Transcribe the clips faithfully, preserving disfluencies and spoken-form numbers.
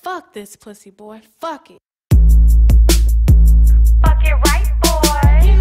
Fuck this pussy, boy. Fuck it. Fuck it right, boy.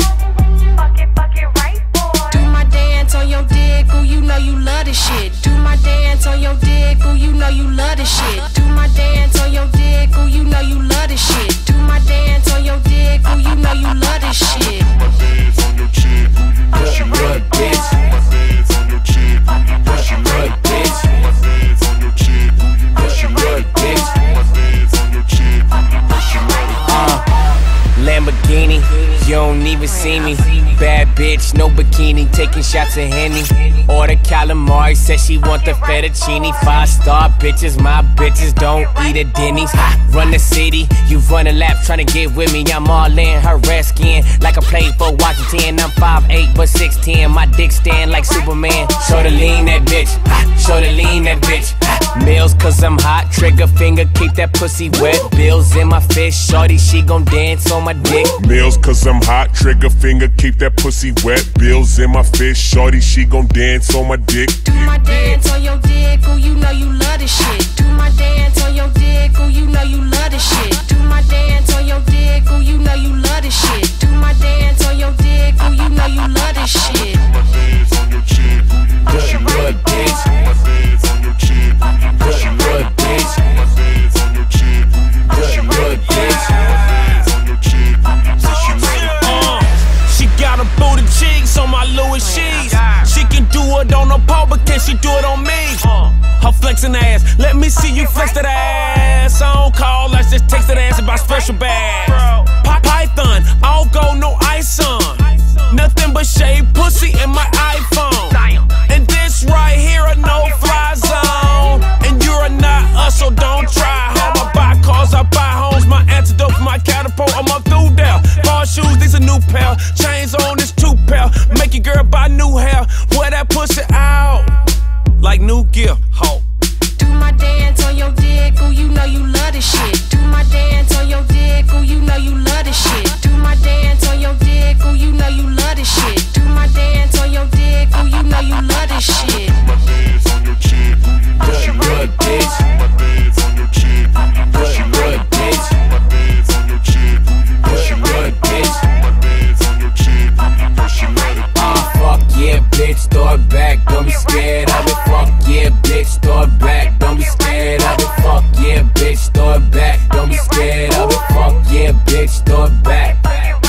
Fuck it, fuck it right, boy. Do my dance on your dick, ooh, you know you love this shit. Do my dance on your dick, ooh, you know you love this shit. Do my dance on your dick, ooh, you know you love this shit. Do my dance on your dick, ooh, you know you love this shit. My dance on your chick, ooh, you know she love it, bitch. My dance on your chick, ooh, you know she love it, bitch. My dance on your chick, ooh, you know she love it, bitch. My dance on your chick, ooh, you know she love it, bitch. Lamborghini, you don't even see me. Bad bitch, no bikini, taking shots of Henny. Order calamari, said she want the fettuccine. Five star bitches, my bitches don't eat at Denny's. Run the city, you run a lap tryna get with me. I'm all in her red skin, like I played for Washington. I'm five eight but six ten, my dick stand like Superman. Show the lean that bitch, show the lean that bitch. Meals cause I'm hot, trigger finger, keep that pussy wet. Bills in my fist, shorty, she gon' dance on my dick. Meals cause I'm hot, trigger finger, keep that pussy wet. Bills in my fist, shorty, she gon' dance on my dick. Do my dance on your dick, ooh, you know you love this shit. Do my dance on your dick, ooh, you know you love this shit. Do my dance on your dick, ooh, you know you love this shit. Do my dance on your dick, ooh, you know you love this shit. My dance on your chick, ooh, you know she love it, bitch. My dance on your chick, ooh, you know she love it, bitch. My dance on your chick, ooh, you know she love it, bitch. My dance on your chick, ooh, you know she love it, bitch. She got a booty cheeks on my Louis sheets. She can do it on her pole, but can she do it on me? Her flexing ass, let me see you flex that ass. I don't call, let's just text that ass about special bags. Python, all gold, no ice on. Nothing but shade pussy in my iPhone. And this right here a no-fly zone. And you're not us, so don't try home. I buy cars, I buy homes. My antidote for my catapult, I'm up through there. Bar shoes, these a new pair. Chains on, this two pair. Make your girl buy new hair. Wear that pussy out like new gear, ho. Do my dance on your dick, ooh, you know you love this shit. Do my dance on your dick, ooh, you know you love this shit. Do my dance on your dick, ooh, you know you love this shit. Do my dance on your dick, ooh, you know you love this shit. My dance on your chick, ooh, you know she love it, bitch. My dance on your chick, ooh, you know she love it, bitch. My dance on your chick, ooh, you know she love it, bitch. My dance on your chick, ooh, you know she love it, bitch. Ah, fuck yeah, bitch, throw it back, don't be scared of it. Fuck yeah, bitch, throw it back, don't be scared of it. Fuck yeah, bitch, throw it back, don't be scared of it. Fuck yeah, bitch, throw it back.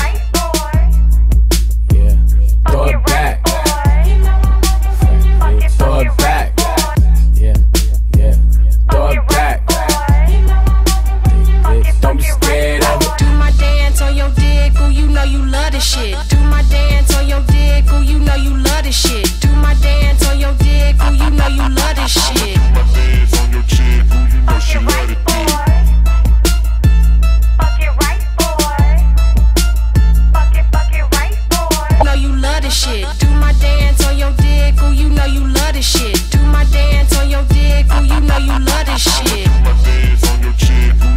Yeah, throw it back. Throw it back. Yeah, yeah, throw it back. Bitch, don't be scared of it. Do my dance on your dick, ooh, you know you love this shit. Do my dance on your dick, ooh, you know you love this shit. Do my dance on your dick, ooh, you know you love this shit. My dance on your chick, ooh, you know she love it, bitch. Fuck it right, boy. Fuck it, fuck it right, boy. Know you love this shit. Do my dance on your dick, ooh, you know you love this shit. Do my dance on your dick, ooh, you know you love this shit. My dance on your chick, ooh,